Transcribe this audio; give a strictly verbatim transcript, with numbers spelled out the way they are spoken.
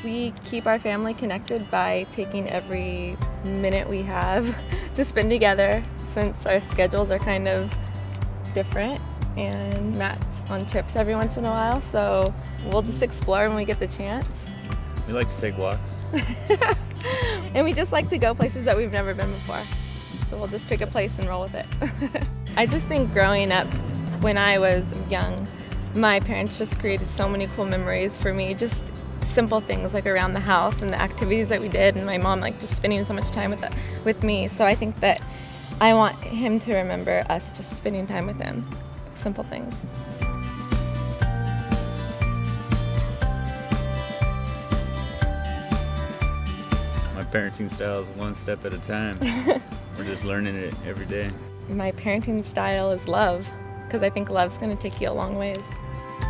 We keep our family connected by taking every minute we have to spend together, since our schedules are kind of different, and Matt's on trips every once in a while, so we'll just explore when we get the chance. We like to take walks. And we just like to go places that we've never been before. So we'll just pick a place and roll with it. I just think growing up when I was young, my parents just created so many cool memories for me, just simple things like around the house and the activities that we did, and my mom like just spending so much time with, the, with me. So I think that I want him to remember us just spending time with him. Simple things. My parenting style is one step at a time. We're just learning it every day. My parenting style is love, because I think love's going to take you a long ways.